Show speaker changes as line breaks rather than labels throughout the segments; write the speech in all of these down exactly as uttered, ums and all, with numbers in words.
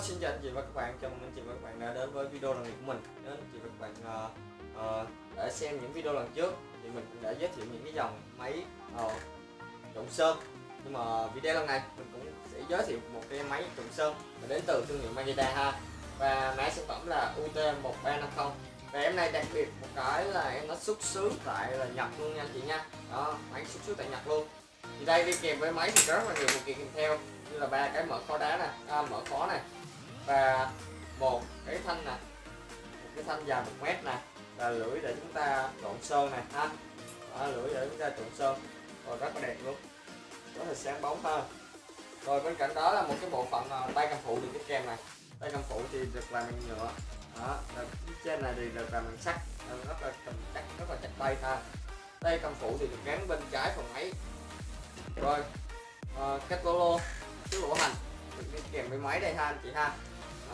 xin chào anh chị và các bạn, chào mừng anh chị và các bạn đã đến với video lần này của mình. Nếu anh chị và các bạn uh, uh, đã xem những video lần trước thì mình cũng đã giới thiệu những cái dòng máy uh, trộn sơn. Nhưng mà video lần này mình cũng sẽ giới thiệu một cái máy trộn sơn đến từ thương hiệu Makita ha. Và mã sản phẩm là U T một ba năm không. Và em này đặc biệt một cái là em nó xuất xứ tại là Nhật luôn nha anh chị nha. Đó, máy xuất xứ tại Nhật luôn. Thì đây đi kèm với máy thì rất là nhiều phụ kiện kèm theo, như là ba cái mở khóa đá nè, à, mở khóa này, và một cái thanh nè, một cái thanh dài một mét nè, là lưỡi để chúng ta trộn sơn này ha. Đó, lưỡi để chúng ta trộn sơn, rồi rất là đẹp luôn, rất là sáng bóng ha. Rồi bên cạnh đó là một cái bộ phận tay cầm phụ được cái kèm này. Tay cầm phụ thì được làm bằng nhựa, đó, trên này thì được làm bằng sắt, rất là cầm chắc, rất là chắc tay ha. Tay cầm phụ thì được gắn bên trái phần máy. Rồi uh, cách lô cái lỗ hành được đi kèm với máy đây ha anh chị ha. Đó.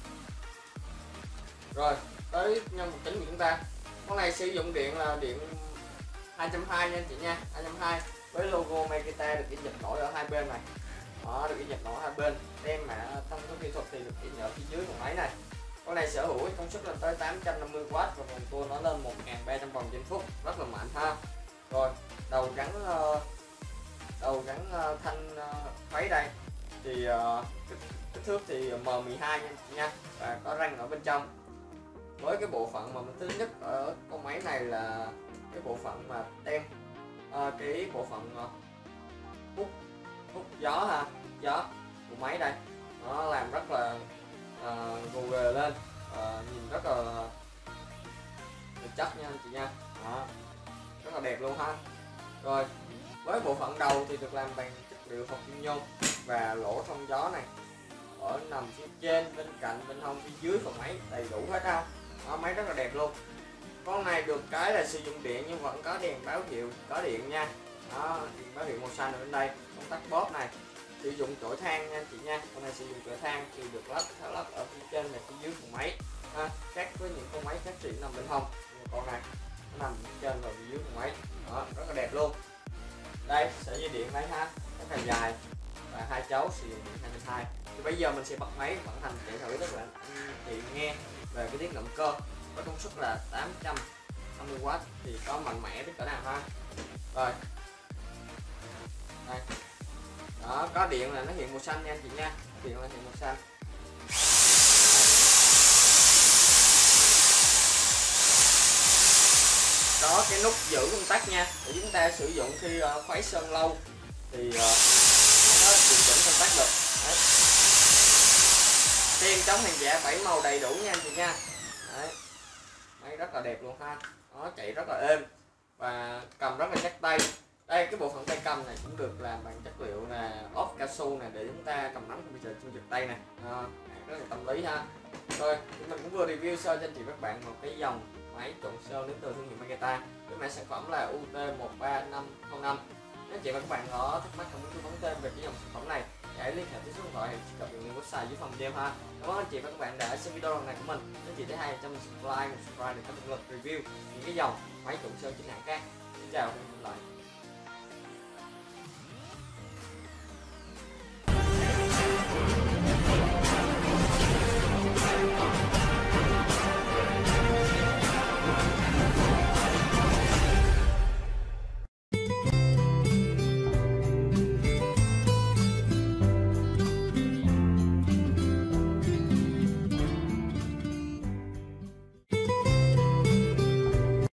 Rồi tới nhân vật chính của chúng ta, con này sử dụng điện là điện hai trăm hai mươi nha anh chị nha, hai trăm hai mươi với logo Makita được in dập nổi ở hai bên này. Đó, được in dập nổi hai bên, đem mã thông số kỹ thuật thì được in ở phía dưới của máy này. Con này sở hữu công suất lên tới tám trăm năm mươi oát và vòng tua nó lên một nghìn ba trăm vòng trên phút, rất là mạnh ha. Rồi đầu gắn uh, đầu gắn uh, thanh uh, máy đây thì uh, kích, kích thước thì M mười hai nha, nha và có răng ở bên trong. Với cái bộ phận mà mình thích nhất ở con máy này là cái bộ phận mà tem uh, cái bộ phận uh, hút hút gió ha, gió của máy đây, nó làm rất là uh, gồ ghề lên, uh, nhìn rất là chắc nha anh chị nha. Đó, rất là đẹp luôn ha. Rồi với bộ phận đầu thì được làm bằng chất liệu hợp kim nhôm và lỗ thông gió này ở nằm phía trên, bên cạnh, bên hông, phía dưới phần máy đầy đủ hết ha. Đó, máy rất là đẹp luôn. Con này được cái là sử dụng điện nhưng vẫn có đèn báo hiệu có điện nha. Đó, đèn báo hiệu màu xanh ở bên đây, công tắc bóp này, sử dụng chổi than nha anh chị nha. Con này sử dụng chổi than thì được lắp tháo lắp ở phía trên và phía dưới phần máy ha. Khác với những con máy khác xịn nằm bên hông, con này nó nằm phía trên và phía dưới phần máy. Đó, rất là đẹp luôn. Đây sợi dây điện này ha, rất là dài và hai cháu sử dụng điện hai trăm hai mươi. Thì bây giờ mình sẽ bật máy vận hành chạy thử, tức là anh chị nghe về cái tiếng động cơ có công suất là tám trăm năm mươi oát thì có mạnh mẽ đến cỡ nào ha. Rồi đây, đó, có điện là nó hiện màu xanh nha anh chị nha, điện là hiện màu xanh. Có cái nút giữ công tắc nha, để chúng ta sử dụng khi uh, khuấy sơn lâu thì uh, nó điều chỉnh công tắc được. Đấy. Tem chống hàng giả bảy màu đầy đủ nha anh chị nha. Đấy. Máy rất là đẹp luôn ha. Nó chạy rất là êm và cầm rất là chắc tay. Đây cái bộ phận tay cầm này cũng được làm bằng chất liệu là ốp cao su này để chúng ta cầm nắm không bị sợ chân giật tay này. À, rất là tâm lý ha. Rồi thì mình cũng vừa review sơ cho anh chị các bạn một cái dòng máy trộn sơn đến từ thương hiệu Makita với mã sản phẩm là U T một ba năm không năm. Nếu anh chị và các bạn có thắc mắc muốn tư vấn thêm về cái dòng sản phẩm này, hãy liên hệ với số điện thoại hay truy cập vào link website dưới phần video ha. Cảm ơn anh chị và các bạn đã xem video lần này của mình. Nếu anh chị thấy hay, cho mình like, subscribe để có động lực review những cái dòng máy trộn sơn chính hãng khác. Xin chào và hẹn gặp lại.